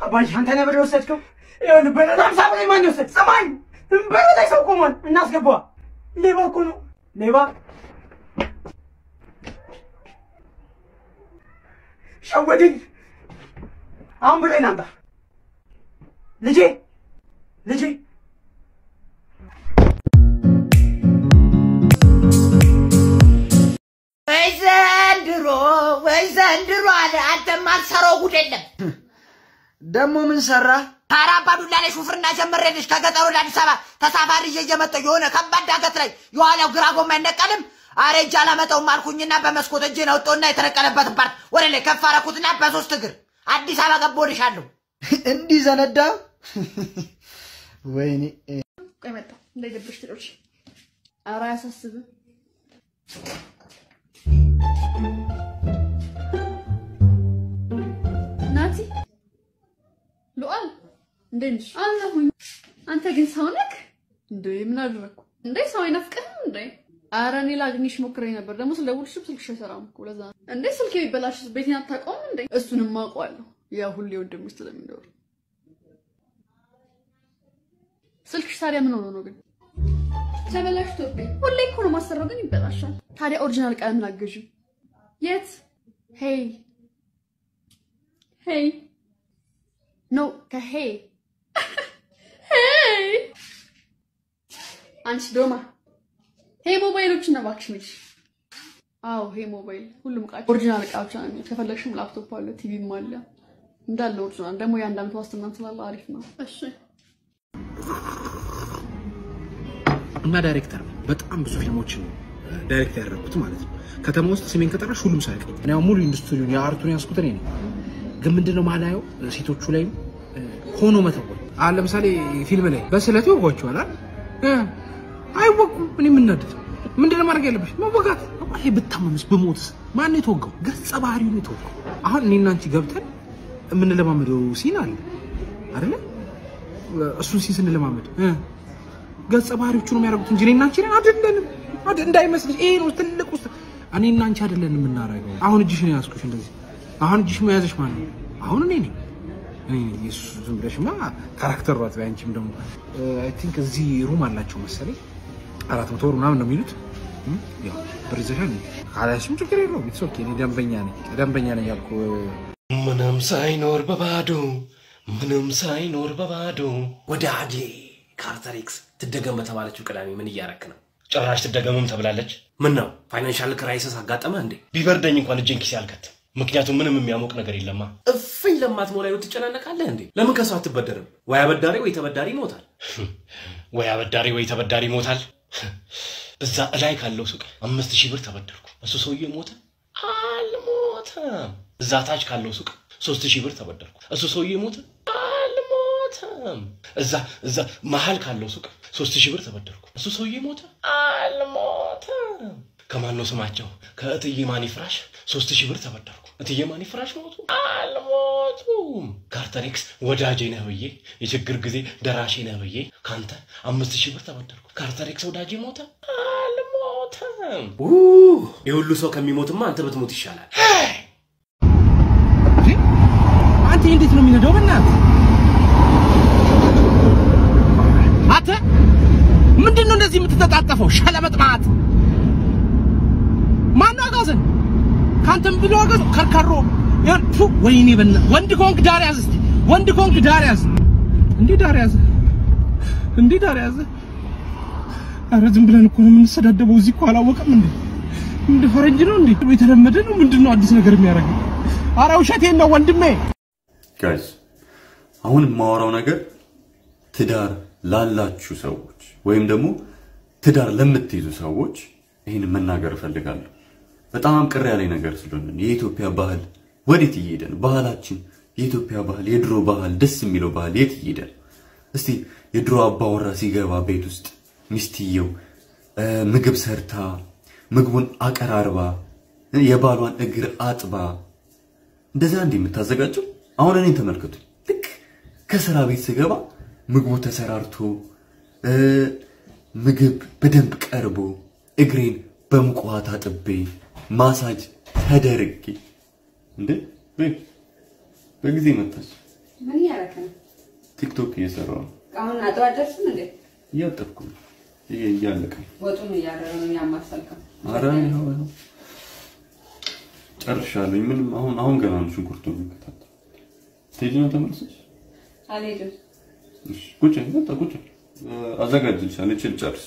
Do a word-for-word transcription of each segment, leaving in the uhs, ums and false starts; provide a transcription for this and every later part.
አባሽ አንተ ነበር የወሰድከው? ይሁን በጣም ሳብለኝ ማን ይወሰድ? ሰማኝ በረላይ ሰው ቆሟል። እናስገባ። ሌባ እኮ ነው ሌባ። ሸወደኝ። አሁን ብለኝ ናምጣ ልጄ ልጄ ወይዘንድሮ ወይዘንድሮ አለ አንተ ማሰራው ጉድ የለም። ደሞ ምን ሰራ? ታራባዱላ ላይ ሹፍርና ጀመረልሽ ከገጠሩ ለአዲስ አበባ ተሳፋሪ እየመጣው የሆነ ከባድ ዳገት ላይ የኋላው ግራ ጎማ አይነቀልም። አረ እጅ አላመጣውም አልኩኝና በመስኮት እጄ ነው ወጣውና የተነቀለበት ፓርት ወደ ላይ ከፍ አደረኩትና በሶስት እግር አዲስ አበባ ገቦልሻለሁ። እንዲህ ዘነዳ ወይኔ ቆይ መጣ እንዳይደብርሽ ትሎች አራ ያሳስብ ናቲ ሉአል እንደንሽ አላሁኝ አንተ ግን ሰው ነክ እንዴ ምን አደረኩ እንዴ ሰው አይነፍቅህም እንዴ? አረ እኔ ላግኝሽ ሞክሬ ነበር ደግሞ ስለደውልሽ ስልክሽ አይሰራም እኮ ለዛ እንዴ ስልኬ ቢበላሽስ ቤቴን አታውቀውም እንዴ? እሱንም አውቀዋለሁ ያ ሁሌ ወንድምሽ ስለሚኖር ስልክሽ ታዲያ ምን ሆኖ ነው ግን? ተበላሽቶብኝ ሁሌ እኮ ነው ማሰራው ግን ይበላሻል። ታዲያ ኦሪጂናል ቀለም ላገዥ የት? ሄይ ሄይ ኖ ከሄይ ሄይ አንቺ ዶማ ሄይ ሞባይሎች እና ባክሽንሽ አው ሄይ ሞባይል ሁሉም ቃጭ ኦሪጂናል ቃጭ ነው። ከፈለግሽም ላፕቶፕ አለ ቲቪም አለ እንዳለ ኦሪጂናል ደግሞ ያንድ አመት ዋስትና ስላለ አሪፍ ነው። እሺ እና ዳይሬክተር በጣም ብዙ ፊልሞችን ዳይሬክት ያደረኩት ማለት ነው። ከተማ ውስጥ ስሜን ከጠራሽ ሁሉም ሰው ያውቀኝ። እኔ ሙሉ ኢንዱስትሪውን የአርቱን ያስኩት እኔ ነኝ። ግን ምንድነው ማላየው ሴቶቹ ላይ ሆኖ መተወል አለ። ለምሳሌ ፊልም ላይ በስለት ይወጓቸዋል አይደል? አይወቁም። እኔ ምን እናድድ? ምንድነው ማድረግ ያለብሽ? መወጋት። አይ ብታመምስ በሞትስ ማን የተወጋው? ገጸ ባህሪው ነው የተወጋው። አሁን እኔና አንቺ ገብተን ምን ለማመደው ሲን አለ አይደል? እሱን ሲን ስንለማመድ ገጸ ባህሪዎቹ ነው የሚያደርጉት እንጂ እኔና አንቺ አይደለንም። አይደል? እንዳይመስልሽ ይሄ ነው ትልቁ። እኔና አንቺ አይደለንም የምናረጋው። አሁን እጅሽ ነው ያስኩሽ እንደዚህ። አሁን እጅሽ መያዝሽ ማን ነው? አሁን እኔ ነኝ። እኔ ኢየሱስ ዝም ብለሽማ ካራክተር ዋት ባንቺም ደግሞ አይ ቲንክ እዚህ ሩም አላቸው መሰለኝ አራት መቶ ወር ምናምን ነው የሚሉት። ያው ብርዘሻል ካላሽም ችግር የለውም። ኢትስ ኦኬ። እኔ ደንበኛ ነኝ ደንበኛ ነኝ ያልኩ ምንም ሳይኖር በባዶ ምንም ሳይኖር በባዶ ወዳጄ ካርተር ኤክስ ትደገም በተባለችው ቅዳሜ ምን እያረክ ነው? ጭራሽ ትደገምም ተብላለች። ምን ነው ፋይናንሻል ክራይሲስ አጋጠመ እንዴ? ቢበርደኝ እንኳን እጄን ኪስ ያልከት ምክንያቱም ምንም የሚያሞቅ ነገር የለማ። እፍኝ ለማትሞላው ትጨናነቃለህ እንዴ? ለምን ከሰው አትበደርም? ወይ አበዳሪ ወይ ተበዳሪ ይሞታል። ወይ አበዳሪ ወይ ተበዳሪ ይሞታል። እዛ ላይ ካለው ሱቅ አምስት ሺህ ብር ተበደርኩ። እሱ ሰውዬ ሞተ? አልሞተም። እዛ ታች ካለው ሱቅ ሶስት ሺህ ብር ተበደርኩ። እሱ ሰውዬ ሞተ? አልሞተም። እዛ እዛ መሃል ካለው ሱቅ ሶስት ሺህ ብር ተበደርኩ። እሱ ሰውዬ ሞተ? አልሞተም። ከማን ነው ስማቸው? ከእትዬ ማን ይፍራሽ ሶስት ሺህ ብር ተበደርኩ። እትዬ ማን ይፍራሽ ሞቱ? አልሞቱም። ካርተር ኤክስ ወዳጄ ነህ ብዬ የችግር ጊዜ ደራሼ ነህ ብዬ ካንተ አምስት ሺህ ብር ተበደርኩ። ካርተር ኤክስ ወዳጄ ሞተ? አልሞተም። ኡ ይሁሉ ሰው ከሚሞትማ አንተ ብትሞት ይሻላል። አንተ እንዴት ነው የሚነዳው? በእናትህ አንተ ምንድነው እንደዚህ የምትተጣጠፈው? ሸለመጥማት ማን አጋዘን? ካንተም ብሎ አጋዘ ከርካሮ ያንቱ ወይኔ በእና ወንድ ኮንክ ዳር ያዝ። እስቲ ወንድ ኮንክ ዳር ያዝ። እንዴ ዳር ያዝ እንዴ ዳር ያዝ። አረ ዝም ብለን እኮ ነው የምንሰዳደበው። እዚህ እኮ አላወቀም እንዴ? እንደ ፈረንጅ ነው እንዴ? የተለመደ ነው ምንድነው አዲስ ነገር የሚያደርገው? አረ ውሸቴን ነው ወንድሜ። ጋይስ አሁን ማወራው ነገር ትዳር ላላችሁ ሰዎች ወይም ደግሞ ትዳር ለምትይዙ ሰዎች ይሄን መናገር ፈልጋለሁ። በጣም ቅር ያለኝ ነገር ስለሆነ የኢትዮጵያ ባህል ወዴት እየሄደ ነው? ባህላችን የኢትዮጵያ ባህል የድሮ ባህል ደስ የሚለው ባህል የት እየሄደ ነው? እስቲ የድሮ አባወራ ሲገባ ቤት ውስጥ ሚስትየው ምግብ ሰርታ ምግቡን አቀራርባ የባሏን እግር አጥባ እንደዛ እንዴ የምታዘጋጀው? አሁን እኔን ተመልከቱ። ልክ ከስራ ቤት ስገባ ምግቡ ተሰራርቶ ምግብ በደንብ ቀርቦ እግሬን በሙቅ ውሃ ታጥቤ ማሳጅ ተደርጌ እንዴ በጊዜ መጣች ምን ያረከ ነው? ቲክቶክ እየሰራው ነው። አሁን አጥዋደርስም እንዴ? እያጠብኩ ነው። ይሄ እያለቀ ወጡን እያደረገ ነው ያማሰልከው። ኧረ ነው ነው ጨርሻለሁ። ምንም አሁን አሁን ገና ነው ሽንኩርቱን የሚከታተል ትሄጂ ነው ተመልሰሽ? አልሄድም። እሺ ቁጭ በቃ ቁጭ አዘጋጅልሻለሁ። እቺ ልጨርስ።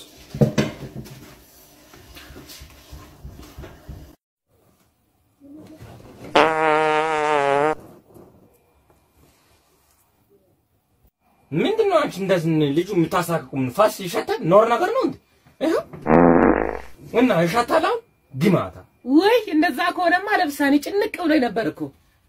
ምንድነው አንቺ እንደዚህ ልጁ የምታሳቅቁም ፋስ ይሸታል ኖር ነገር ነው እንዴ? እህ እና ይሸታል ዲማታ ወይ እንደዛ ከሆነማ ለብሳኔ ጭንቅ ብሎ ነበር እኮ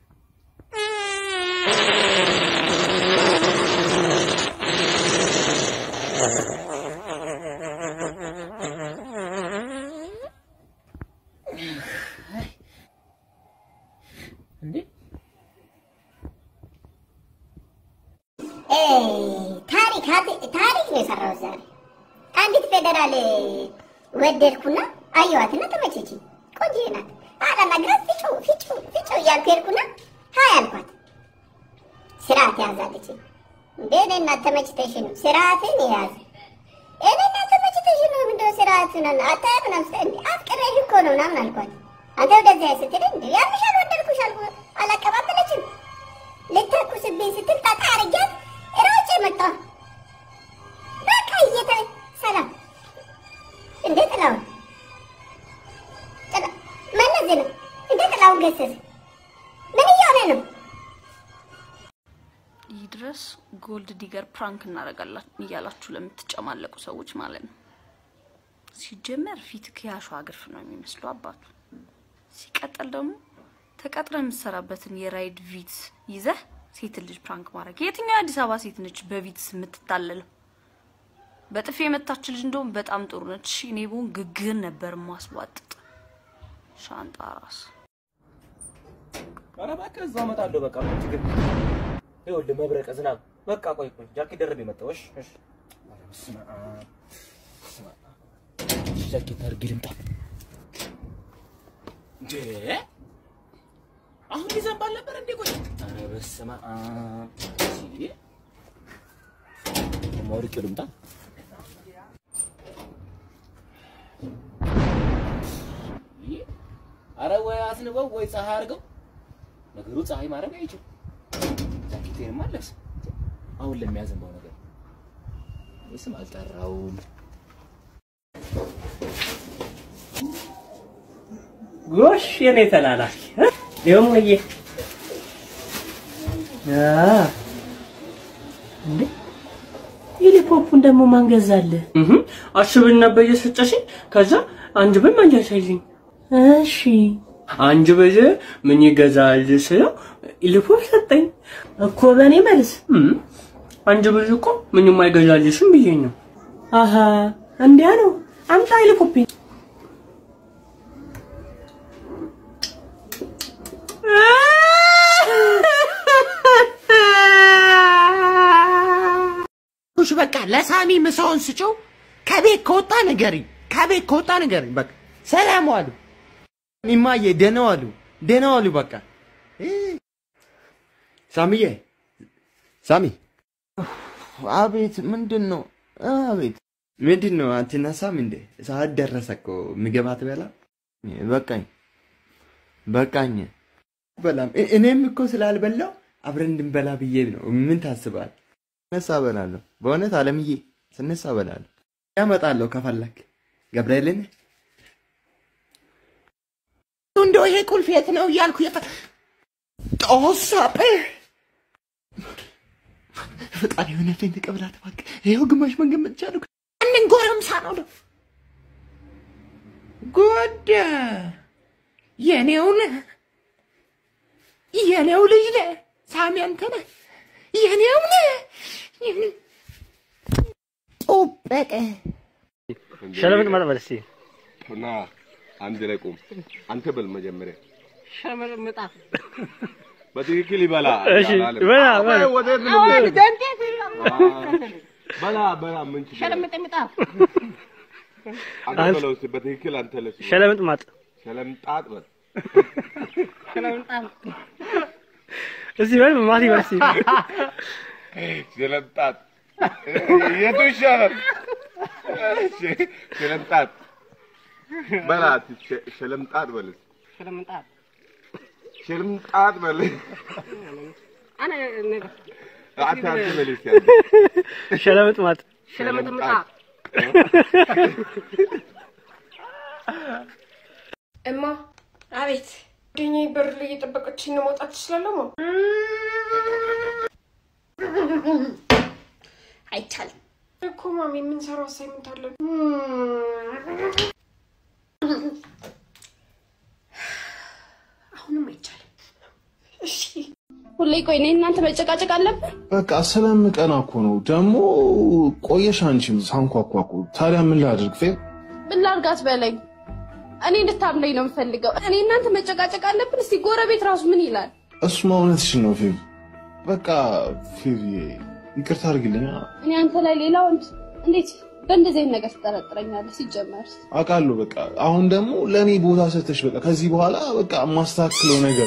እንዴ ታሪክ ታሪክ ነው የሰራው ዛሬ አንዲት ፌደራል ወደድኩና አየዋትና ተመቸችኝ ቆንጆ ናት አላናግራት ፍጩ ፍጩ ፍጩ እያልኩ ሄድኩና ሀይ አልኳት ስርዓት ያዛለች እንዴ እኔና ተመችተሽ ነው ስርዓትን ያዝ እኔና ተመችተሽ ነው ምንድነው ስርዓትን አታየም ነው አፍቅሬሽ እኮ ነው ምናምን አልኳት አንተ ወደዚያ ስትል እንዴ ያምሻል ወደድኩሽ አልኩ አላቀባበለችም ልትተኩስብኝ ስትል ጣጣ አረጋት ሮጬ መጣ በቃ እየተ ሰላም እንዴት ነው ጥላ መነዘ ነው እንዴት ነው ገሰሰ ምን እያለ ነው ይድረስ ጎልድ ዲገር ፕራንክ እናረጋላችሁ እያላችሁ ለምትጨማለቁ ሰዎች ማለት ነው ሲጀመር ፊት ከያሹ አግርፍ ነው የሚመስለው አባቱ ሲቀጥል ደግሞ ተቀጥረ የምትሰራበትን የራይድ ቪት ይዘህ ሴት ልጅ ፕራንክ ማድረግ የትኛው አዲስ አበባ ሴት ነች በቪትስ የምትታለለው በጥፌ የመታች ልጅ እንደውም በጣም ጥሩ ነች እኔ ቦን ግግን ነበር ማስዋጥጥ ሻንጣ ራስ ኧረ በቃ እዛው መጣለሁ በቃ ምን ችግር ይኸውልህ መብረቀ ዝናብ በቃ ቆይ ቆይ ጃኬት ደርቤ መጣሁ እሺ እሺ ስማ ስማ ጃኬት አድርጌ ልምጣ እንዴ አሁን ይዘንባል ነበር እንዴ ቆይ ኧረ በስመ አብ ሲዲ ሞሪክ ልምጣ ኧረ ወይ አስንበው ወይ ፀሐይ አድርገው ነገሩ ፀሐይ ማድረግ አይችል ጃኬቴን ማለስ አሁን ለሚያዘንባው ነገር እስም አልጠራውም ጎሽ የኔ ተላላኪ ደሞዬ አ እንዴ ይሊፖፑን ደሞ ማን ገዛለ እህ አሽብን ነበር የሰጨሽኝ ከዛ አንድ ብር ማንጃሻልኝ እሺ አንድ ብር ምን ይገዛል ስለው ይሊፖፕ ሰጠኝ እኮ በኔ መልስ እም አንድ ብር እኮ ምንም አይገዛልሽም ብዬኝ ነው አሃ እንዴ ነው አምጣ ይሊፖፕ እሺ በቃ ለሳሚ ምሳውን ስጪው ከቤት ከወጣ ነገሪ ከቤት ከወጣ ነገሪ በቃ ሰላም ዋሉ ሚማዬ ደህና ዋሉ ደህና ዋሉ በቃ ሳሚዬ ሳሚ አቤት ምንድነው አቤት ምንድነው አትነሳም እንዴ ሰዓት ደረሰ እኮ ምግብ አትበላ በቃኝ በቃኝ በላም እኔም እኮ ስላልበላው አብረን እንድንበላ ብዬ ነው ምን ታስባል ስነሳ በላለሁ በእውነት አለምዬ ስነሳ በላለሁ ያመጣለሁ ከፈለክ ገብርኤልን እንደው ይሄ ቁልፍ የት ነው እያልኩ የፈ ጦሳጴ ፈጣሪ እውነቴን ተቀበላት እባክህ ይኸው ግማሽ መንገድ መጥቻለሁ እንን ጎረምሳ ነው ጉድ የኔው የኔው ልጅ ነህ ሳሚ አንተ ነህ የኔው ነህ ጦበቀ ሸለምን ማጥበል እስቲ ና አንድ ላይ ቁም አንተ በል መጀመሪያ ሸለምን መጣ በትክክል ይበላ እሺ በላ በላ ወዴት ነው በላ በላ ምን ትችላለህ ሸለምን መጣ አንተ በለው በትክክል አንተ ለስ ሸለምን ማጥ ሸለም ጣጥ በል ሸለምን ጣጥ እዚህ ወይ ማቲ ባሲ ሸለምጣት የቱ ይሻላል? ሸለምጣት በላት ሸለምጣት በልስ ሸለምጣት ሸለምጣት በልስ አና አታ በልስ ሸለምጥማት ሸለምጥማት እማ አቤት ድኝ በር ላይ እየጠበቀችኝ ነው መውጣት ትችላለህ? አይቻልም እኮ ማሚ የምንሰራው አሳይመንት አለ። አሁንም አይቻልም። እሺ ሁሌ ቆይ ነኝ እናንተ መጨቃጨቅ አለብን። በቃ ስለምቀና እኮ ነው ደግሞ ቆየሽ አንቺም ሳንኳኳኩ ታዲያ ምን ላድርግ? ፌ ምን ላድርጋት በለኝ። እኔ እንድታምነኝ ነው የምፈልገው። እኔ እናንተ መጨቃጨቅ አለብን። እስቲ ጎረቤት ራሱ ምን ይላል? እሱማ እውነትሽን ነው ፌ በቃ ፌ ይቅርታ አድርግልኝ። እኔ አንተ ላይ ሌላ ወንድ እንዴት በእንደዚህ አይነት ነገር ትጠረጥረኛለህ? ሲጀመር አውቃለሁ። በቃ አሁን ደግሞ ለኔ ቦታ ሰጥተሽ በቃ ከዚህ በኋላ በቃ ማስተካክለው ነገር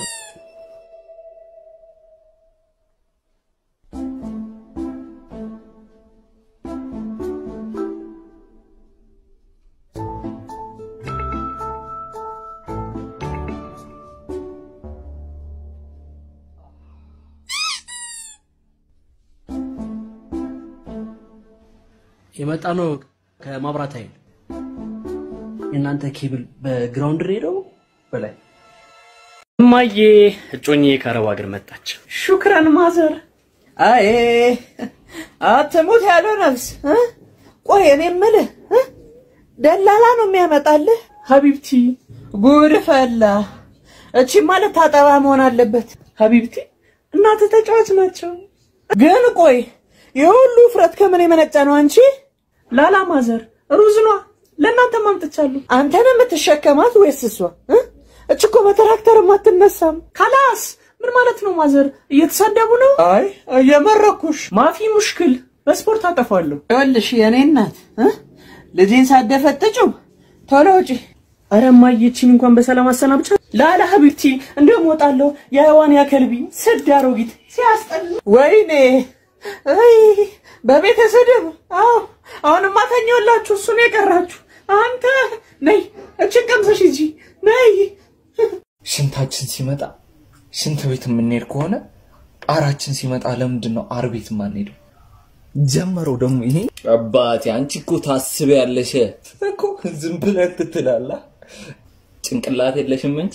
የመጣ ነው ከማብራት ኃይል እናንተ ኬብል በግራውንድ ሬዲዮ በላይ እማዬ እጮኜ ከአረብ ሀገር መጣች። ሹክራን ማዘር። አይ አትሙት ያለው ነፍስ ቆይ እኔ የምልህ ደላላ ነው የሚያመጣልህ? ሀቢብቲ ጉድ ፈላ። እቺ ማለት ታጠባ መሆን አለበት። ሀቢብቲ እናት ተጫዋች ናቸው። ግን ቆይ የሁሉ ፍረት ከምን የመነጨ ነው አንቺ? ላላ ማዘር ሩዝ ነው ለእናንተ ማምጥቻለሁ። አንተ ነው የምትሸከማት ወይስ እሷ? እቺ እኮ በትራክተር ማትነሳም። ካላስ ምን ማለት ነው ማዘር? እየተሳደቡ ነው? አይ እየመረኩሽ። ማፊ ሙሽክል በስፖርት አጠፋለሁ። ይኸውልሽ የኔ እናት ልጄን ሳደፈጥጪው ቶሎ ውጪ። ኧረ እማዬ እቺን እንኳን በሰላም አሰናብቻ። ላላ ሀቢብቲ እንደውም እወጣለሁ። የዋን ያከልቢ ስድ አሮጊት ሲያስጠላ። ወይኔ አይ በቤተሰብ አዎ አሁንማ ተኛላችሁ። እሱን የቀራችሁ አንተ ነይ እቺን ቀምሰሽ እጂ ነይ። ሽንታችን ሲመጣ ሽንት ቤት የምንሄድ ከሆነ አራችን ሲመጣ ለምንድን ነው አር ቤት የማንሄደው? ጀመረው ደግሞ ይሄ አባቴ። አንቺ እኮ ታስቢያለሽ እኮ ዝም ብለህ ትትላለህ። ጭንቅላት የለሽም እንጂ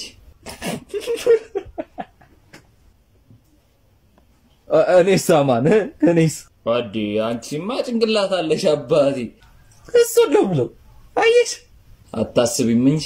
እኔስ ሳማን እኔስ አዲ አንቺማ ጭንቅላት አለሽ አባቴ። እሱ ነው ብሎ አየሽ አታስቢም እንጂ።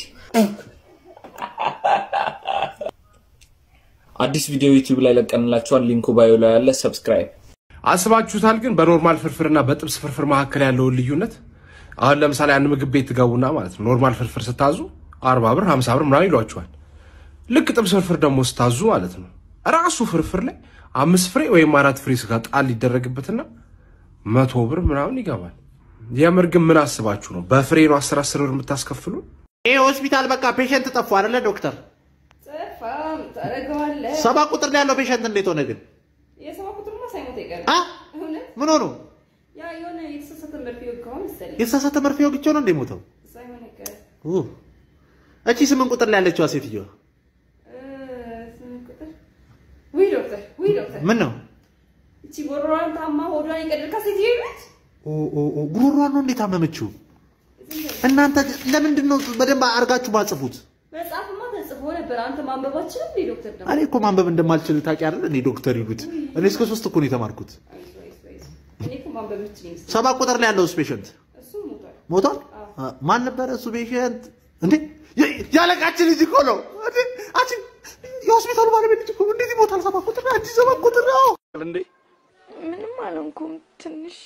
አዲስ ቪዲዮ ዩቲዩብ ላይ ለቀንላችኋል። ሊንኩ ባዮ ላይ ያለ ሰብስክራይብ። አስባችሁታል ግን በኖርማል ፍርፍርና በጥብስ ፍርፍር መካከል ያለው ልዩነት? አሁን ለምሳሌ አንድ ምግብ ቤት ትገቡና ማለት ነው ኖርማል ፍርፍር ስታዙ አርባ ብር ሃምሳ ብር ምናምን ይሏችኋል። ልክ ጥብስ ፍርፍር ደግሞ ስታዙ ማለት ነው ራሱ ፍርፍር ላይ አምስት ፍሬ ወይም አራት ፍሬ ስጋ ጣል ይደረግበትና መቶ ብር ምናምን ይገባል። የምር ግን ምን አስባችሁ ነው በፍሬ ነው አስር አስር ብር የምታስከፍሉ? ይሄ ሆስፒታል በቃ ፔሸንት ጠፋ አይደለ ዶክተር? ጠፋም ታረጋዋለ። ሰባ ቁጥር ላይ ያለው ፔሸንት እንዴት ሆነ ግን? የሰባ ቁጥርማ ሳይሞት ይቀር። አ ምን ሆኖ? ያ የሆነ የተሳሳተ መርፌ ወጋው መሰለኝ። የተሳሳተ መርፌ ወግቼው ነው እንደሞተው? ሳይሆን ይቀር። ኦ እቺ ስምንት ቁጥር ላይ ያለችው ሴትዮ እ ስምንት ቁጥር ወይ ዶክተር ወይ ዶክተር ምን ነው? እቺ ጎሮሯን ታማ ሆዷን ይቀድርካ ሴትዮ ይመች። ኦ ኦ ኦ ጉሮሯን ነው እንዴት አመመችው? እናንተ ለምንድን ነው በደንብ አርጋችሁ ማጽፉት? መጽሐፍማ ተጽፎ ነበር። አንተ ማንበባችን እንዴ ዶክተር ደግሞ? እኔ እኮ ማንበብ እንደማልችል ታውቂ አይደል? እኔ ዶክተር ይሉት እኔ እስከ ሶስት እኮ ነው የተማርኩት። እኔ እኮ ማንበብ ምችል ነው። ሰባ ቁጥር ላይ ያለው ፔሸንት እሱ ሞቷል። ሞቷል? ማን ነበር እሱ ፔሸንት? እንዴ ያለቃችን ልጅ እኮ ነው እንዴ? አቺ የሆስፒታሉ ባለቤት ልጅ እኮ እንዴት ይሞታል? ሰባ ቁጥር ላይ አዲስ ሰባ ቁጥር ነው እንዴ? ምንም አልሆንኩም። ትንሽ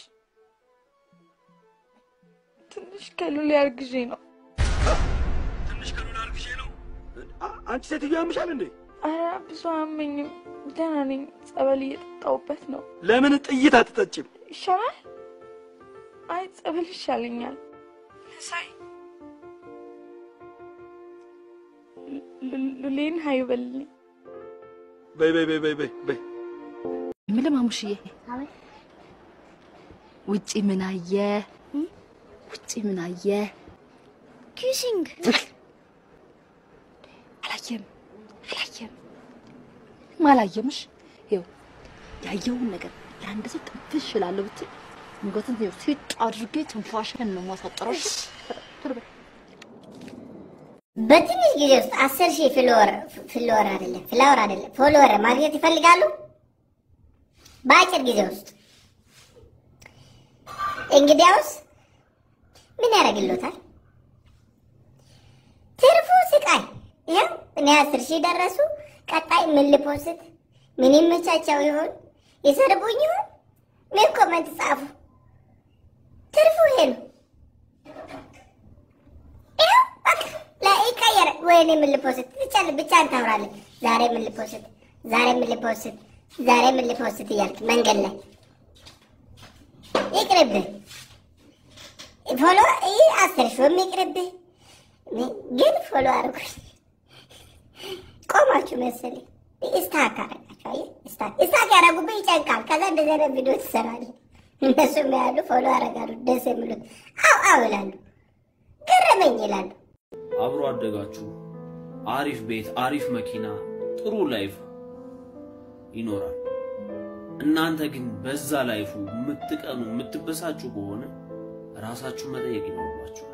ትንሽ ከሉል ያርግዤ ነው። ትንሽ ከሉል ያርግዤ ነው። አንቺ ሴትዮ ያምሻል እንዴ? ኧረ ብዙ አመኝም፣ ደህና ነኝ። ጸበል እየጠጣሁበት ነው። ለምን ጥይት አትጠጪም? ይሻላል። አይ ጸበል ይሻለኛል። ሳይ ሉሌን ሀይ በልልኝ። በይ በይ በይ በይ በይ ምን ለማሙሽዬ ውጪ ምን አየ ውጪ ምን አየ ኪሲንግ አላየም አላየም ማላየምሽ ይው ያየውን ነገር ለአንድ ሰው ጥፍሽ እላለሁ ብትይ እንጎትን ይው ሲጥ አድርጌ ትንፋሽን ነው ማሳጠረሽ በትንሽ ጊዜ ውስጥ አስር ሺህ ፍሎወር ፍሎወር አይደለም ፍላወር አይደለም ፎሎወር ማግኘት ይፈልጋሉ በአጭር ጊዜ ውስጥ እንግዲያውስ ምን ያደርግልዎታል ትርፉ ስቃይ ይኸው እኔ አስር ሺህ ደረሱ ቀጣይ ምን ልፖስት ምን ይመቻቸው ይሆን ይሰርቡኝ ይሆን ምን ኮመንት ጻፉ ትርፉ ይሄ ነው ይኸው በቃ ላይቀየር ወይኔ ምን ልፖስት ብቻ ብቻ ታውራለህ ዛሬ ምን ልፖስት ዛሬ ምን ልፖስት ዛሬ ምን ልፖስት እያልክ መንገድ ላይ ይቅርብህ ፎሎ ይህ አስር ሺህም ይቅርብህ ግን ፎሎ አድርጉኝ ቆማችሁ መሰለኝ ስታክ አደረጋችሁ አየህ ስታክ ስታክ ያደረጉብህ ይጨንቃል ከዛ እንደዚህ አይነት ቪዲዮ ትሰራለህ እነሱም ያሉ ፎሎ ያደርጋሉ ደስ የሚሉት አው አው ይላሉ ገረመኝ ይላሉ አብሮ አደጋችሁ አሪፍ ቤት አሪፍ መኪና ጥሩ ላይፍ ይኖራል እናንተ ግን በዛ ላይፉ የምትቀኑ የምትበሳጩ ከሆነ ራሳችሁ መጠየቅ ይኖርባችኋል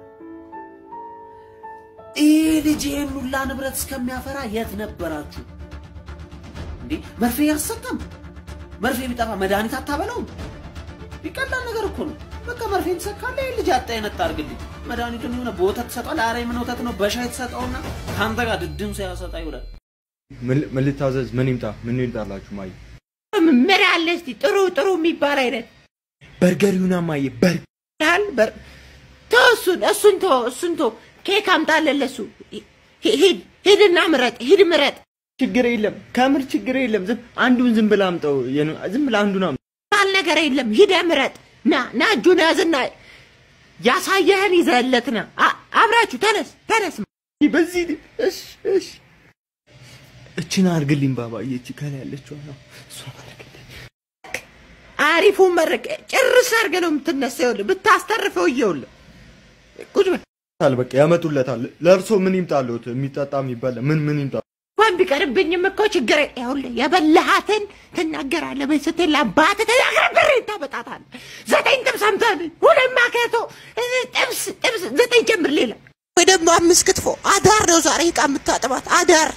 ይህ ልጅ ይህን ሁላ ንብረት እስከሚያፈራ የት ነበራችሁ እንዴ መርፌ ያሰጠም መርፌ ቢጠፋ መድኃኒት አታበላውም ይቀላል ነገር እኮ ነው በቃ መርፌ ተሰካለ ይህ ልጅ አጣ የነጣ አድርግልኝ መድኃኒቱን የሆነ በወተት ትሰጠዋል ኧረ ምን ወተት ነው በሻይ ትሰጠውና ከአንተ ጋር ድድም ሳያሰጣ ይውላል ምን ልታዘዝ ምን ይምጣ ምን ይምጣላችሁ ማይ ምን አለ እስቲ ጥሩ ጥሩ የሚባል አይነት በርገር ይሁና ማይ በርገር በር ተሱን እሱን ቶ እሱን ቶ ኬክ አምጣለህ ለሱ ሂድ ሂድና ምረጥ ሂድ ምረጥ ችግር የለም ከምር ችግር የለም ዝም አንዱን ዝም ብላ አምጣው ዝም ብላ አንዱን አምጣ ባል ነገር የለም ሂድ ምረጥ ና ና እጁን ያዝና ያሳየህን ይዘለትና አብራችሁ ተነስ ተነስ በዚህ እሺ እሺ እቺን አርግልኝ ባባዬ እቺ ከላይ ያለችው ነው እሱ አርግልኝ አሪፉ መረቅ ጭርስ አርገ ነው የምትነሳው ብታስተርፈው ይኸውልህ ቁጭ በል በቃ ያመጡለታል ለርሶ ምን ይምጣሉት የሚጣጣ የሚባል ምን ምን ይምጣ እንኳን ቢቀርብኝም እኮ ችግር ይኸውልህ የበላሃትን ትናገራለህ በስተላ አባት ተናገር ታበጣታለህ ዘጠኝ ጥብስ አምጣልኝ ሁለት ማከቶ ጥብስ ጥብስ ዘጠኝ ጀምር ሌላ ወይ ደግሞ አምስት ክትፎ አዳር ነው ዛሬ ዕቃ የምታጥባት አዳር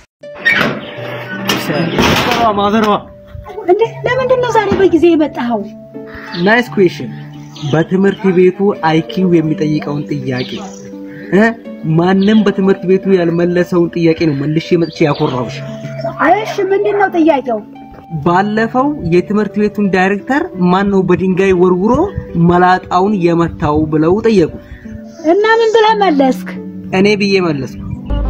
ሰላም ማዘርዋ እንዴ ለምንድን ነው ዛሬ በጊዜ የመጣኸው ናይስ ኩዌስችን በትምህርት ቤቱ አይኪው የሚጠይቀውን ጥያቄ እ ማንንም በትምህርት ቤቱ ያልመለሰውን ጥያቄ ነው መልሼ መጥቼ ያኮራውሽ እሺ ምንድነው ጥያቄው ባለፈው የትምህርት ቤቱን ዳይሬክተር ማን ነው በድንጋይ ወርውሮ መላጣውን የመታው ብለው ጠየቁ እና ምን ብለህ መለስክ እኔ ብዬ መለስኩ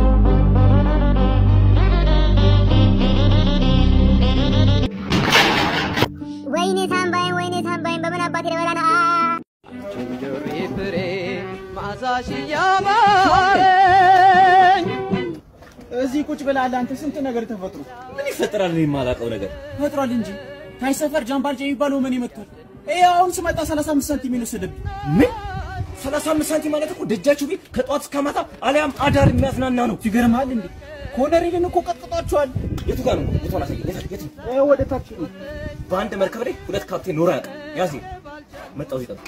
ወይኔ ታምባይ ወይኔ ታምባይ በምን አባቴ ለበላና ጆሪ ፍሬ ማዛሽ ያማረኝ እዚህ ቁጭ ብለሃል አንተ ስንት ነገር ተፈጥሮ ምን ይፈጠራል እኔ የማላውቀው ነገር ፈጥሯል እንጂ ታይ ሰፈር ጃምባልጄ የሚባለው ምን ይመጣል ይሄ አሁን ስመጣ ሰላሳ አምስት ሳንቲም ነው ስድብ ምን ሰላሳ አምስት ሳንቲም ማለት እኮ ደጃችሁ ቤት ከጧት እስከ ማታ አሊያም አዳር የሚያዝናና ነው ይገርማል እንዴ ኮነሪልን እኮ ቀጥቅጣቸዋል የቱ ጋር ነው የቷን አሳየኝ የት የት ነው ወደ ታች ነው በአንድ መርከብ ላይ ሁለት ካፕቴን ኖራ ያውቃል ያዝ መጣው ይጠብቅ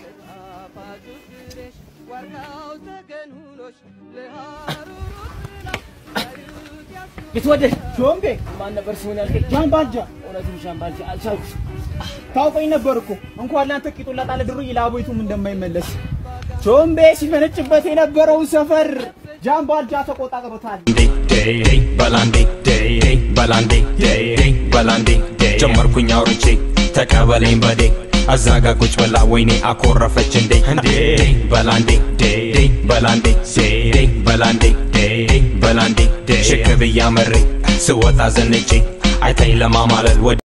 የተወደድ ጆምቤ ማን ነበር ሲሆን ያልከኝ ጃምባልጃ እውነትም ጃምባልጃ አልቻልኩሽ ታውቀኝ ነበር እኮ እንኳን ላንተ ቂጡላ ጣለ ድሩይ ላቦይቱም እንደማይመለስ ጆምቤ ሲፈነጭበት የነበረው ሰፈር ጃምባልጃ ተቆጣጥሮታል በላንዴ በላንዴ በላንዴ ጀመርኩኝ አውርቼ ተቀበለኝ በዴ አዛጋ ቁጭ ብላ ወይኔ አኮረፈች እንዴ እንዴ በላንዴ በላንዴ በላንዴ በላንዴ ሽክ ብያ መሬ ስወጣ ዘንጬ አይታይ ለማማለል